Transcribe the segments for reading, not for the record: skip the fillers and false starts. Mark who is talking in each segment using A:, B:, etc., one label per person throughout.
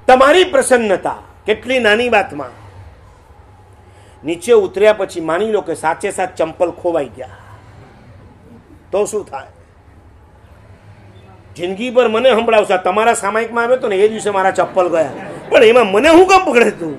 A: તમારી પ્રસન્નતા કેટલી નાની વાતમાં, નીચે ઉતર્યા પછી માની લો કે સાચે સાચ ચંપલ ખોવાઈ ગયા તો શું થાય? જિંદગી પર મને સંભળાવશો, તમારા સામાયિકમાં આવ્યો તો ને એ દિવસે મારા ચપ્પલ ગયા, પણ એમાં મને હું કેમ પકડે તું?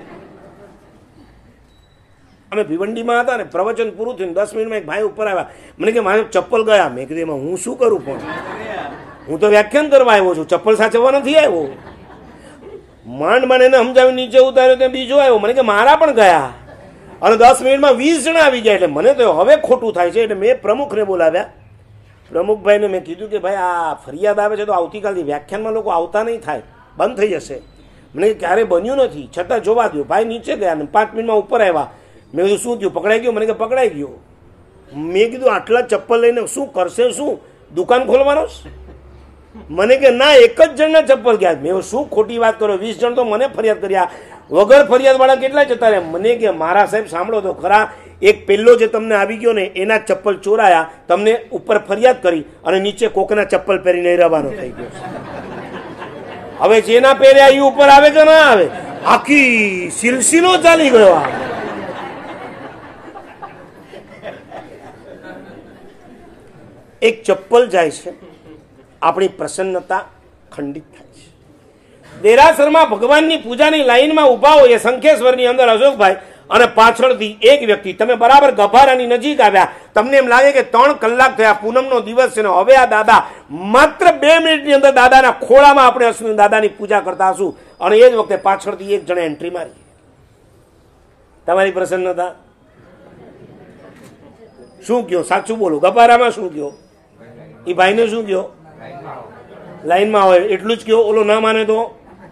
A: અમે ભિવંડીમાં હતા ને, પ્રવચન પૂરું થયું 10 મિનિટમાં એક ભાઈ ઉપર આવ્યા, મને કે મારે ચપ્પલ ગયા. મેં કીધું એમાં હું શું કરું? પણ હું તો વ્યાખ્યાન કરવા આવ્યો છું, ચપ્પલ સાચવવા નથી આવ્યો. માંડ મને એને સમજાવી નીચે ઉતાર્યો, ત્યાં બીજો આવ્યો, મને કે મારા પણ ગયા. અને 10 મિનિટમાં 20 જણા આવી ગયા. એટલે મને તો હવે ખોટું થાય છે. એટલે મેં પ્રમુખને બોલાવ્યા. પ્રમુખભાઈને મેં કીધું કે ભાઈ આ ફરિયાદ આવે છે તો આવતીકાલથી વ્યાખ્યાનમાં લોકો આવતા નહીં થાય, બંધ થઈ જશે. મને ક્યારે બન્યું નથી, છતાં જોવા દો. ભાઈ નીચે ગયા ને 5 મિનિટમાં ઉપર આવ્યા. મેં કીધું શું થયું? પકડાઈ ગયો? મને કે પકડાઈ ગયો. મેં કીધું આટલા ચપ્પલ લઈને શું કરશે? શું દુકાન ખોલવાનો? મને કે ના, એક જ જણના ચપ્પલ ગયા. મેં શું ખોટી વાત કરો? 20 જણ તો મને ફરિયાદ કર્યા, વગર ફરિયાદ વાળા કેટલા જતા રહ્યા? મને કે મારા સાહેબ સાંભળો તો ખરા, એક પેલો જે તમને આવી ગયો ને એના ચપ્પલ ચોરાયા, તમને ઉપર ફરિયાદ કરી અને નીચે કોકના ચપ્પલ પહેરીને રવાનો થઈ ગયો. હવે જેના પહેર્યા એ ઉપર આવે કે ના આવે? આખી સિલસિલો ચાલી ગયો. એક ચપ્પલ જાય છે, આપણી પ્રસન્નતા ખંડિત થાય છે. દેરાસરમાં ભગવાનની પૂજાની લાઈનમાં ઉભા હોય, શંખેશ્વરની અંદર અશોકભાઈ અને પાછળથી એક વ્યક્તિ, તમે બરાબર ગભારાની નજીક આવ્યા, તમને એમ લાગે કે 3 કલાક થયા, પૂનમનો દિવસ છે ને હવે આ દાદા માત્ર 2 મિનિટની અંદર દાદાના ખોળામાં આપણે અશ્વિન દાદાની પૂજા કરતા હશું, અને એ જ વખતે પાછળથી એક જણે એન્ટ્રી મારી. તમારી પ્રસન્નતા શું કયો? સાચું બોલો, ગભારામાં શું કયો? એ ભાઈને શું કયો? લાઈનમાં હોય એટલું જ કયો. ઓલો ના માને તો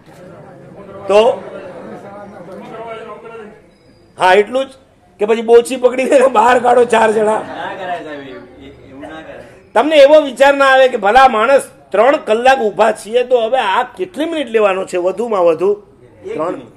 A: હા એટલું જ કે પછી બોછી પકડી દે બહાર કાઢો 4 જણા. તમને એવો વિચાર ના આવે કે ભલા માણસ 3 કલાક ઊભા છીએ તો હવે આ કેટલી મિનિટ લેવાનો છે? વધુમાં વધુ 3 મિનિટ.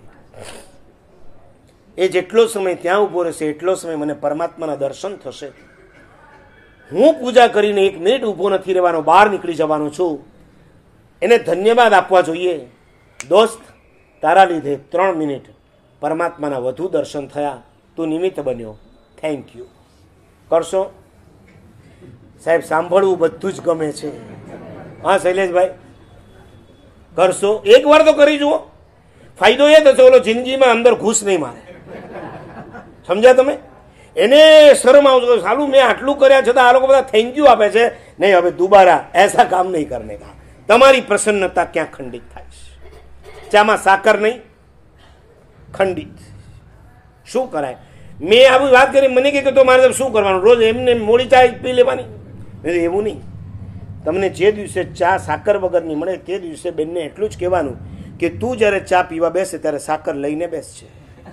A: એ જેટલો સમય ત્યાં ઊભો રહેશે એટલો સમય મને પરમાત્માના દર્શન થશે. હું પૂજા કરીને 1 મિનિટ ઊભો નથી રહેવાનો, બહાર નીકળી જવાનો છું. એને ધન્યવાદ આપવા જોઈએ. દોસ્ત, તારા લીધે 3 મિનિટ પરમાત્માના વધુ દર્શન થયા, તું નિમિત્ત બન્યો, થેન્ક યુ. કરશો સાહેબ? સાંભળવું બધું જ ગમે છે. હા શૈલેષભાઈ, કરશો? એક વાર તો કરી જુઓ. ફાયદો એ થશે, ઓલો જિંદગીમાં અંદર ઘૂસ નહીં મારે. સમજ્યા તમે? એને શરમ આવશે, સાલું મેં આટલું કર્યા છતાં આ લોકો બધા થેન્ક યુ આપે છે. નહીં, હવે દુબારા એસા કામ નહીં કરને કા. તમારી પ્રસન્નતા ક્યાં ખંડિત થાય છે? ચામાં સાકર નહીં, ખંડિત. શું કરાય? મેં આવી વાત કરી, મને કે તો મારે શું કરવાનું? રોજ એમને મોડી ચા પી લેવાની? એવું નહીં. તમને જે દિવસે ચા સાકર વગરની મળે તે દિવસે બેનને એટલું જ કહેવાનું કે તું જ્યારે ચા પીવા બેસે ત્યારે સાકર લઈને બેસશે.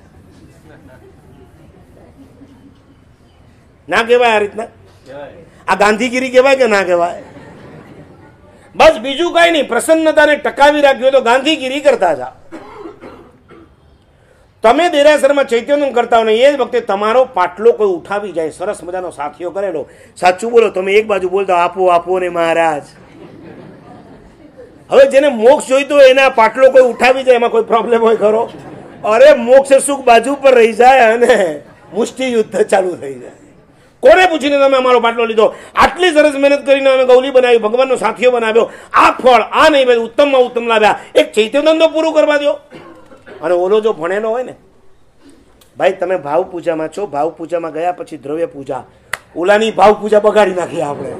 A: ના કહેવાય આ રીતના? આ ગાંધીગીરી કહેવાય કે ના કહેવાય? બસ બીજું કઈ નહીં. પ્રસન્નતાને ટકાવી રાખ્યો તો ગાંધીગીરી કરતા જાઓ. તમે દેરાસરમાં ચૈત્યનંદ કરતા હો ને એ જ વખતે તમારો પાટલો કોઈ ઉઠાવી જાય, સરસ મજાનો સાથીઓ કરેલો, સાચું બોલો, તમે એક બાજુ બોલતા આપો આપો ને મહારાજ. હવે જેને મોક્ષ જોઈતો હોય એના પાટલો કોઈ ઉઠાવી જાય, એમાં કોઈ પ્રોબ્લેમ હોય ખરો? અરે મોક્ષ સુખ બાજુ પર રહી જાય અને મુષ્ટિ યુદ્ધ ચાલુ થઈ જાય. કોને પૂછીને તમે અમારો પાટલો લીધો? આટલી સરસ મહેનત કરીને અમે ગૌલી બનાવી, ભગવાનનો સાથીઓ બનાવ્યો, આ ફળ આ નહીં ભાઈ ઉત્તમમાં ઉત્તમ લાવ્યા, એક ચૈત્યનંદો પૂરું કરવા દો. અને ઓલો જો ભણેલો હોય ને, ભાઈ તમે ભાવ પૂજામાં છો, ભાવ પૂજામાં ગયા પછી દ્રવ્ય પૂજા, ઓલાની ભાવ પૂજા બગાડી નાખી આપણે.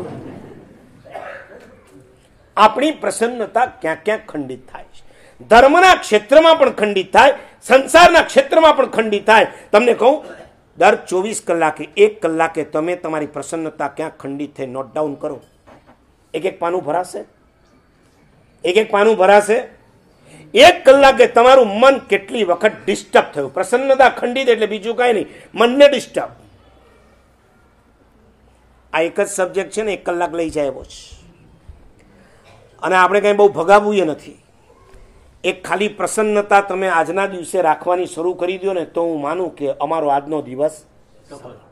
A: આપણી પ્રસન્નતા ક્યાં ક્યાં ખંડિત થાય છે. ધર્મના ક્ષેત્રમાં પણ ખંડિત થાય, સંસારના ક્ષેત્રમાં પણ ખંડિત થાય. તમને કહું, દર 24 કલાકે 1 કલાકે તમે તમારી પ્રસન્નતા ક્યાં ખંડિત થઈ નોટ ડાઉન કરો. એક પાનું ભરાશે, એક પાનું ભરાશે. 1 કલાકે તમારું મન કેટલી વખત ડિસ્ટર્બ થયું. પ્રસન્નતા ખંડિત એટલે બીજું કાંઈ નહીં, મનને ડિસ્ટર્બ. આ એક જ સબ્જેક્ટ છે ને 1 કલાક લઈ જાય એવો છે. અને આપણે કંઈ બહુ ભગાવવું એ નથી. એક ખાલી પ્રસન્નતા તમે આજના દિવસે રાખવાની શરૂ કરી દો ને તો હું માનું કે અમારો આજનો દિવસ સફળ.